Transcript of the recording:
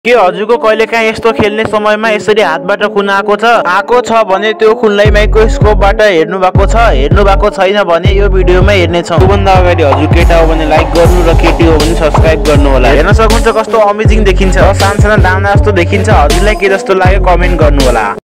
के हजुरको कहिलेकाहीँ यस्तो खेल्ने समयमा यसरी हातबाट खुन आएको छ भने त्यो खुनलाई माइक्रोस्कोपबाट हेर्नु भएको छैन भने यो भिडियोमा हेर्नेछौँ। त्योभन्दा अगाडि हजुर केटा हो भने लाइक गर्नु र केटी हो भने सब्स्क्राइब गर्नु होला। हेर्न सक्नुहुन्छ कस्तो अमेजिङ देखिन्छ, सानसानो दाना जस्तो देखिन्छ। हजुरलाई के जस्तो लाग्यो कमेन्ट गर्नु होला।